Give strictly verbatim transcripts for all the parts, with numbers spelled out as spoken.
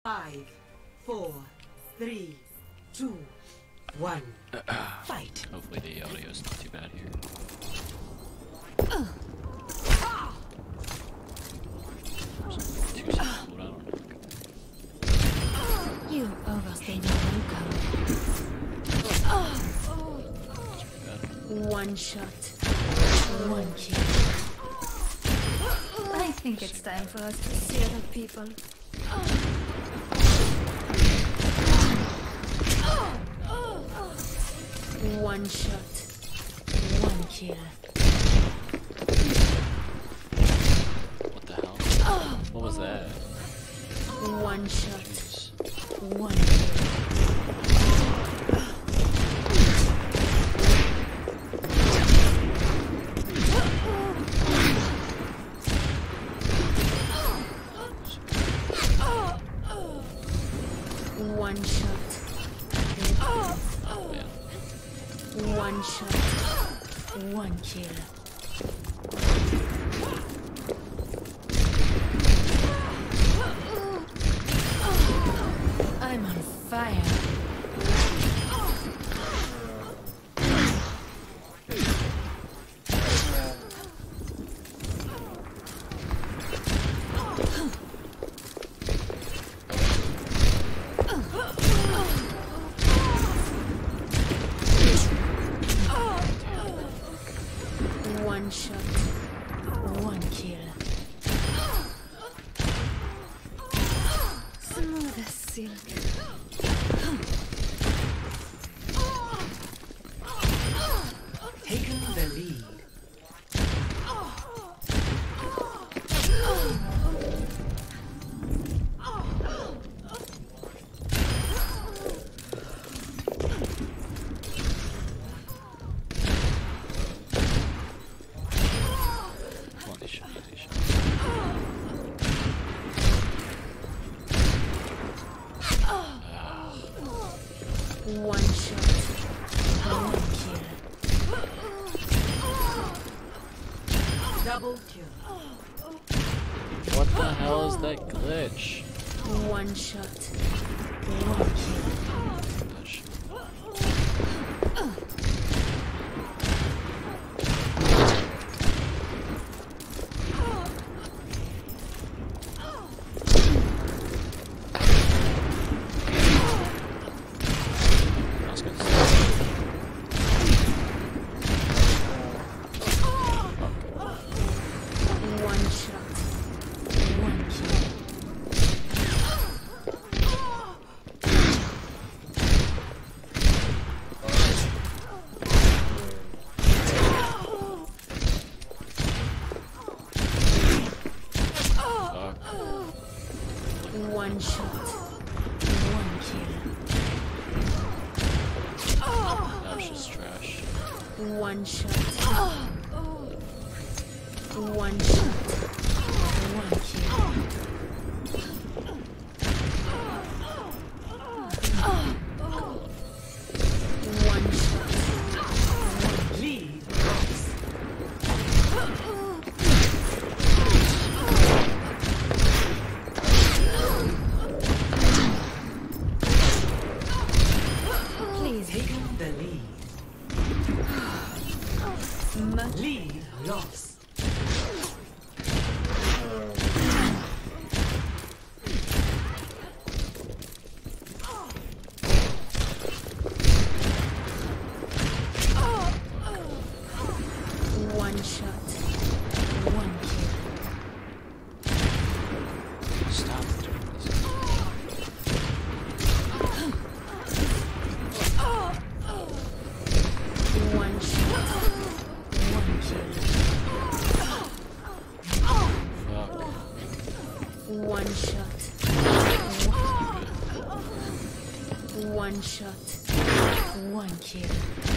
Five, four, three, two, one. Fight. Hopefully the audio is not too bad here. Two seconds, hold on. You overstayed your welcome. One shot, one kill. I think it's time for us to see other people. One shot, one kill. What the hell? What was that? One shot, Jesus. one kill. One shot. One shot. One kill. I'm on fire. One shot, one kill. Smooth as silk. Taking the lead. One shot, one kill. Double kill. What the hell is that glitch? One shot, one kill. One shot, one kill. That was just trash. One shot, one shot, one kill. One shot, one Lead. Taking the lead. Lead lost. One shot, one kill. Stop doing this. One shot, one kill. Fuck. One shot, one shot, one kill.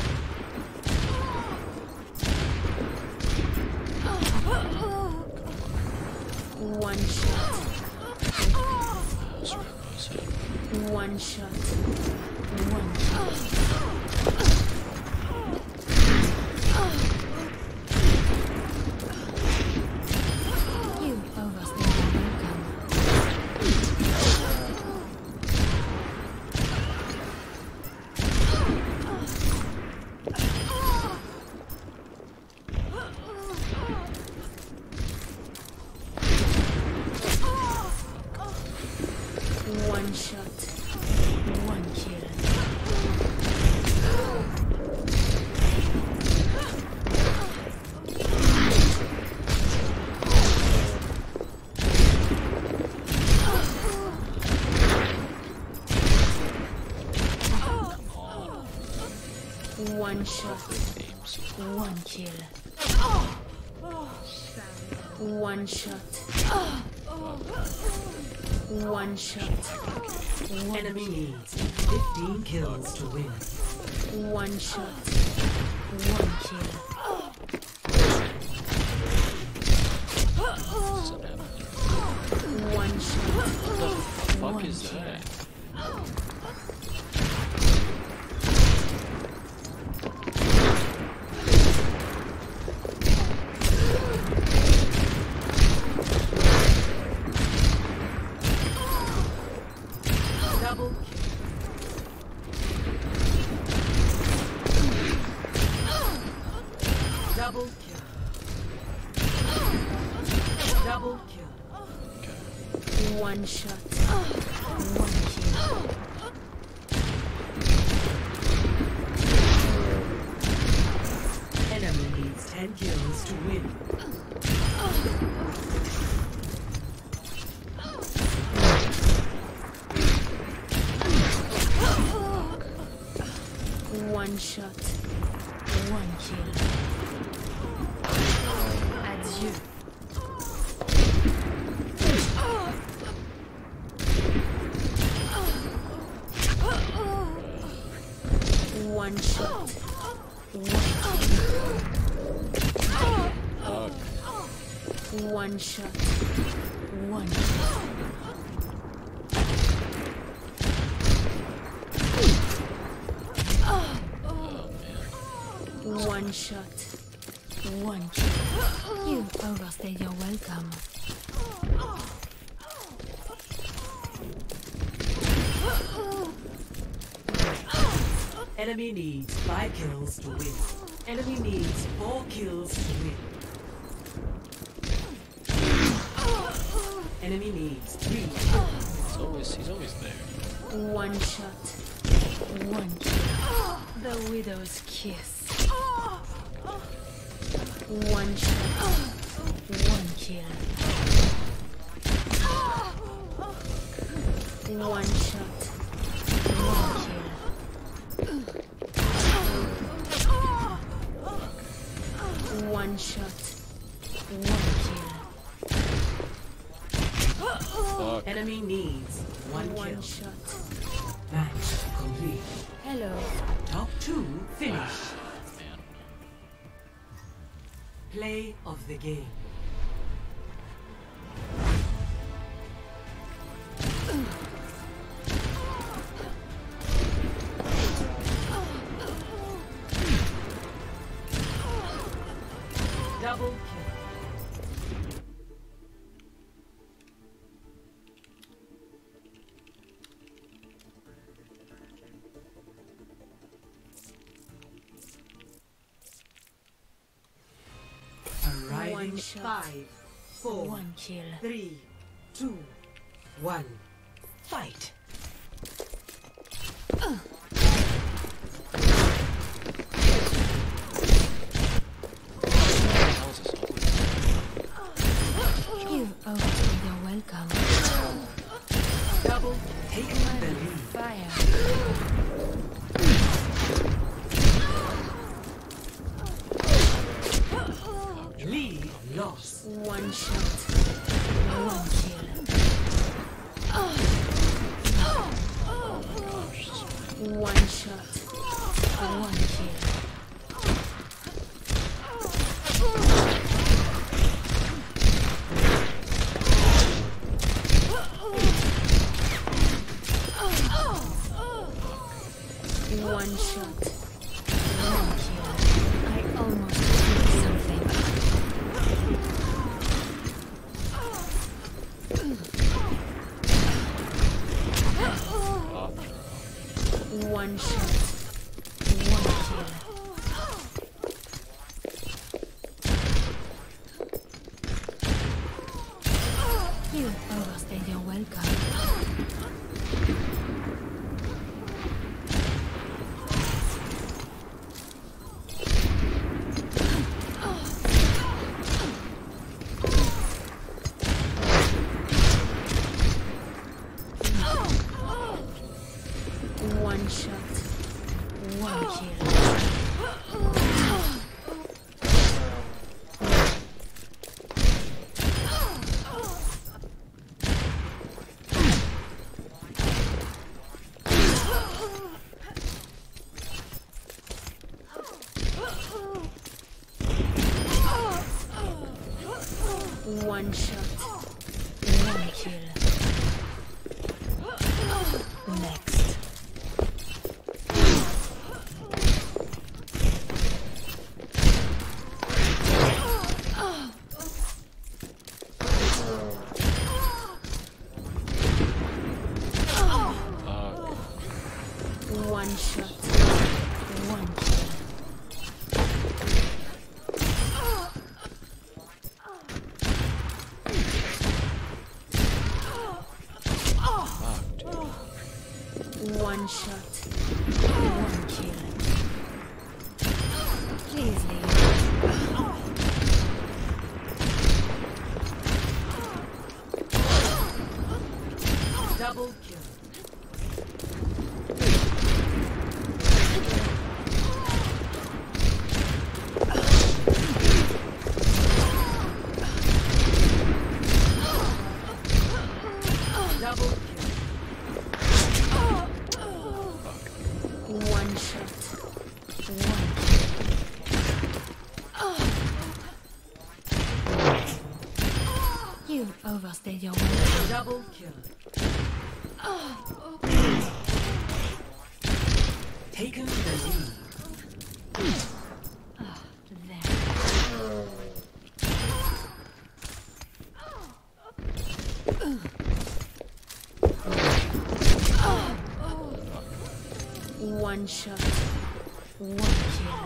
One shot, one shot, one kill. You overstayed your welcome. One shot. One kill. One shot. One kill. One shot. One shot. One Enemy needs fifteen kills to win. One shot. One kill. One shot. Fuck One is kill. that? Double kill. Double kill. Double kill. One shot. One kill. Enemy needs ten kills to win. One shot. One kill. Adieu. One shot. One kill. One shot. One kill. One shot. One kill. You overstayed your welcome. Enemy needs five kills to win. Enemy needs four kills to win. Enemy needs three kills. He's always, he's always there. One shot. One kill. The widow's kiss. One shot. One kill. One shot. One kill. One shot. One kill. Fuck. Enemy needs one One kill. shot. Match complete. Hello. Top two finish. Man. Play of the game. Double kill. Arriving One shot. five, four, One kill. three, two, one. Fight. How is this over? You overstayed your welcome. Double taking the lead. Fire. Lead lost. One shot. One kill. One shot. One kill. One shot. One kill. I almost did something. One shot. One kill. You overstayed your welcome. shot. One kill. One shot. One kill. Next. One shot. One kill. One shot, one kill. Please leave. Double kill. Double kill. One shot, one kill. You overstayed your welcome. Double kill. Taken the lead. Ah, there. One shot, one kill.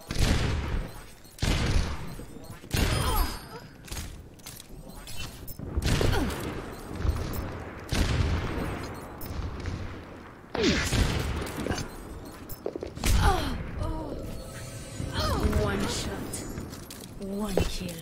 One shot, one kill.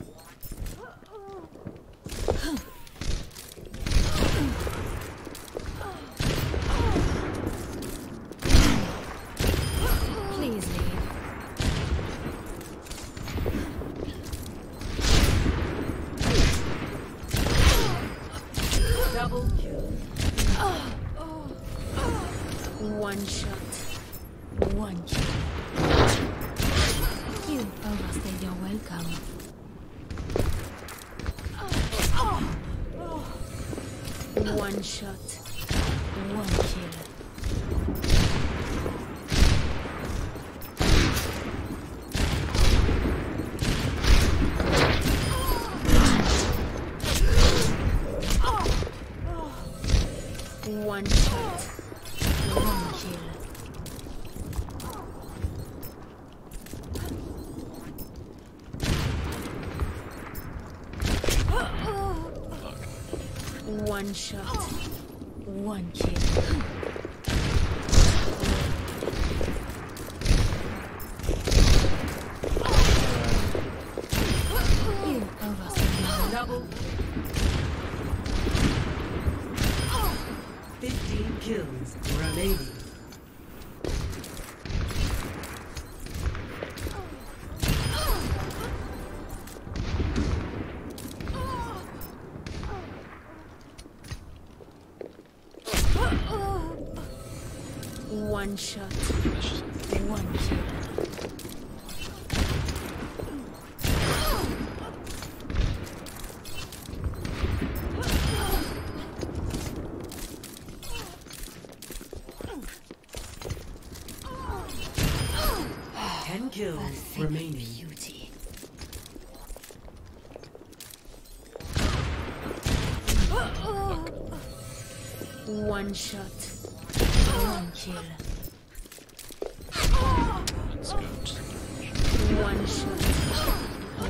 Please leave. Double kill. One shot, one kill. You overstayed your welcome. One shot, one kill. One shot, one kill. One shot, one kill. You overstayed your Double. Fifteen kills remaining. One shot, one kill. Ten kills remaining. Beauty. One shot, one kill. Let's go. One shot, one,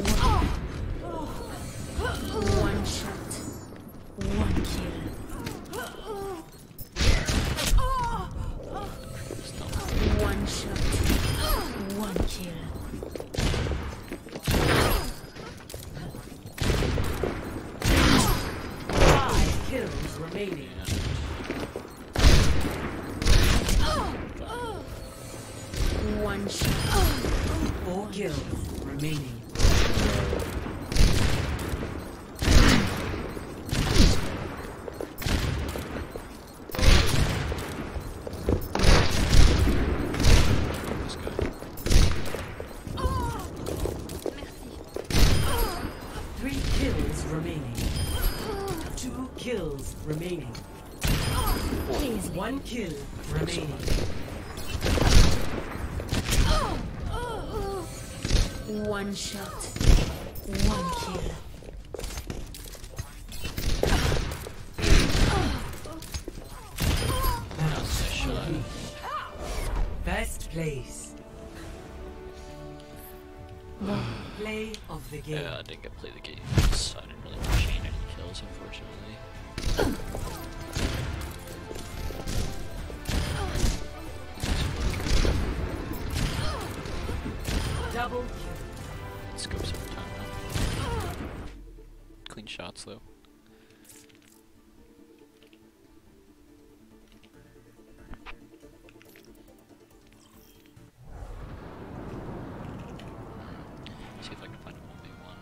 one shot, one kill. One shot, one kill. Five kills remaining. One shot. Four kills remaining. This guy. Three kills remaining. Two kills remaining. Please. One kill remaining. One shot. One kill. That was a nice shot. First place. Play of the game. Yeah, I didn't get to play the game, so I didn't really chain any kills, unfortunately. Double kill. Scopes every time now. Clean shots though. See if I can find a one v one.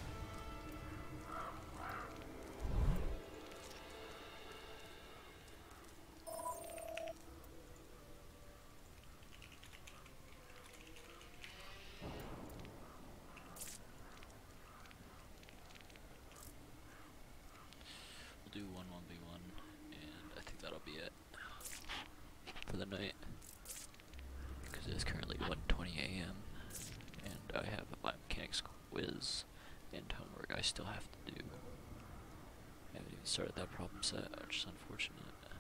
We'll do one one v one, and I think that'll be it for the night, because it is currently one twenty a m and I have a biomechanics quiz and homework I still have to do. I haven't even started that problem set, which is unfortunate.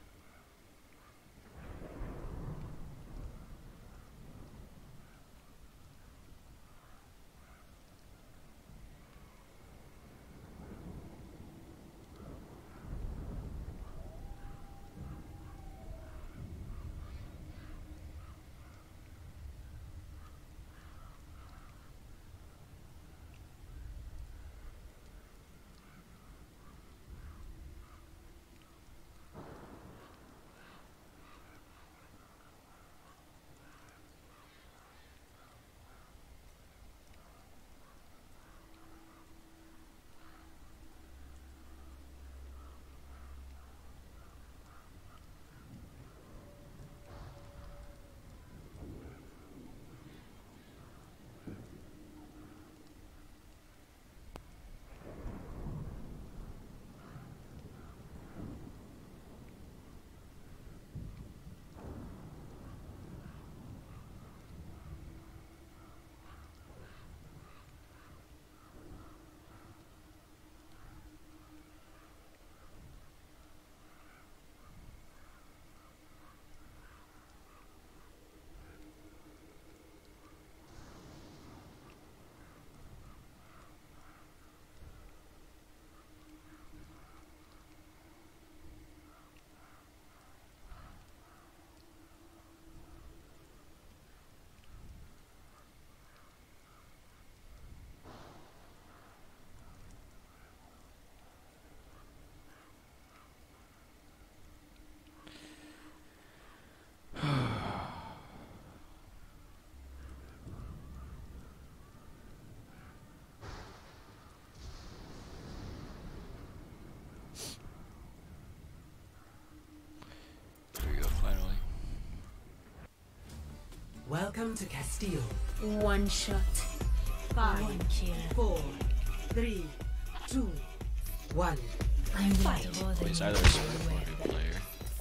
Welcome to Castile. One shot. Five, One kill. four, three, two, one. I'm Fight. not bothered. He's either a smart or a new player.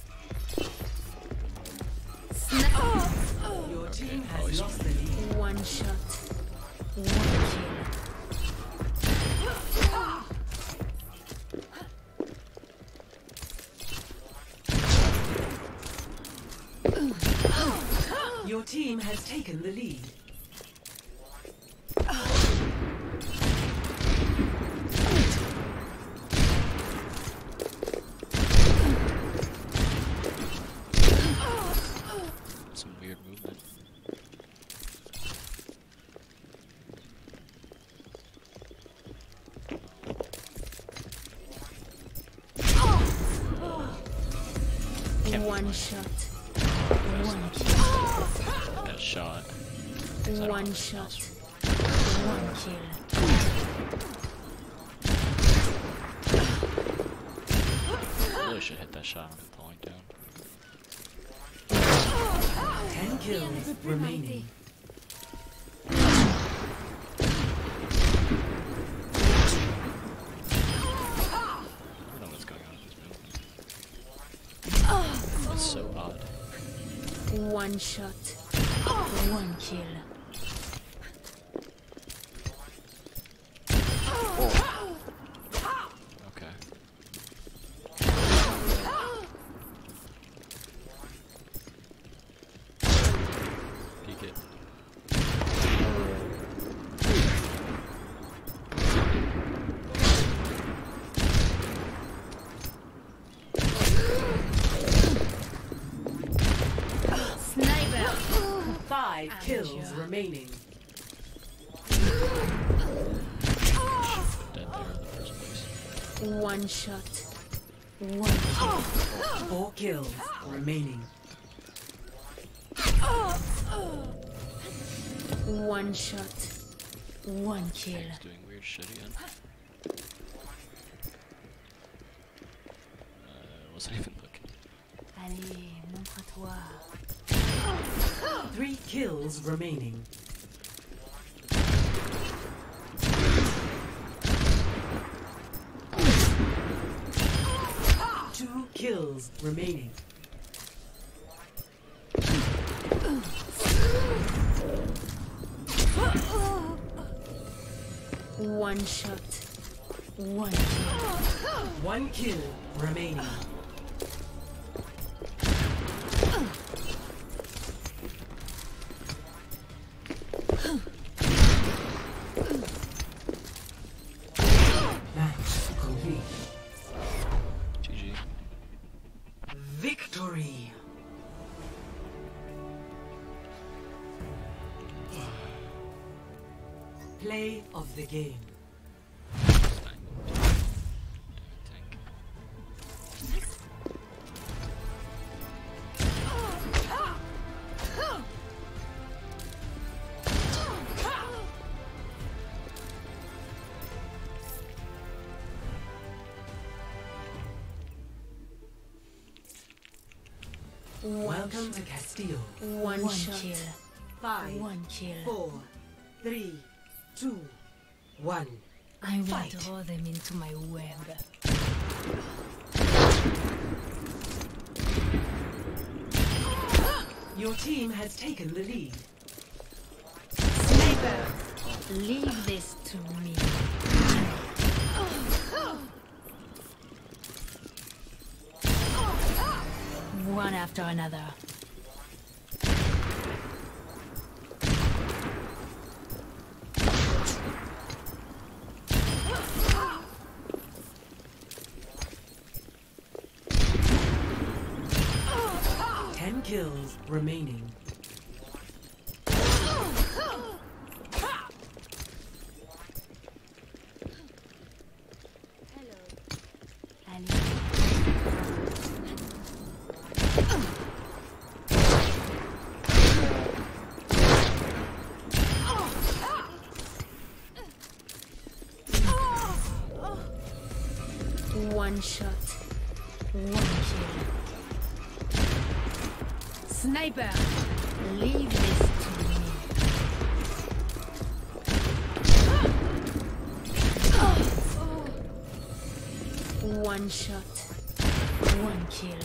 Your Okay, team has always lost the lead. One shot. One kill. Your team has taken the lead. Some weird movement. One shot. One kill. That shot. 'cause I don't One have shot. else. One kill. Really should hit that shot on him falling down. Ten kills remaining. I don't know what's going on with this building. It's so odd. One shot. One kill. Okay. Peek it. Sniper. Five Amateur. kills remaining. Dead there in the first place. One shot. One kill. Four kills remaining. One shot. One kill. He's doing weird shit again. Uh, wasn't even looking. Allez, montre-toi. Three kills remaining. Two kills remaining. One shot. One kill. One kill remaining. Match complete. G G. Victory. Play of the game. Tank. Welcome to Castile. One, One shot. kill. Five, One kill. four, three, two, one. I will Fight. draw them into my web. Your team has taken the lead. Sniper. Leave this to me. One after another. Ten kills remaining. Allez. One shot. One kill. Sniper! Leave this to me. One shot. One kill.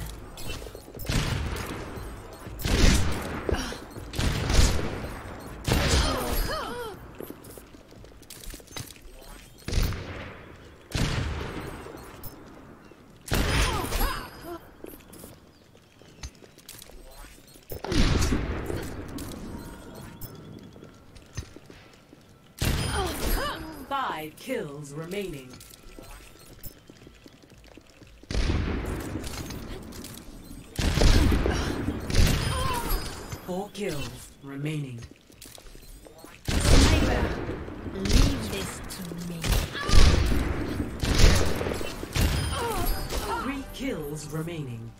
Five kills remaining. Four kills remaining. Sniper! Leave this to me. Three kills remaining.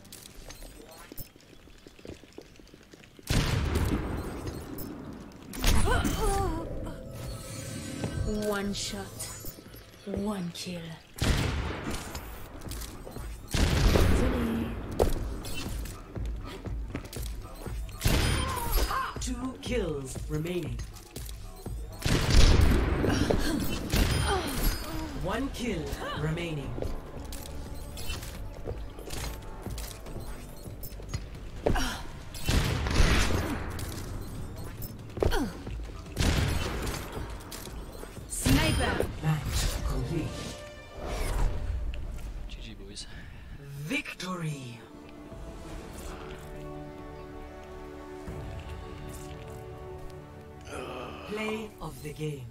One shot. One kill. Two kills remaining. One kill remaining. Sniper. Match complete. G G boys. Victory. Play of the game.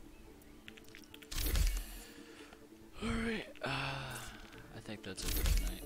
Alright, uh, I think that's it for tonight.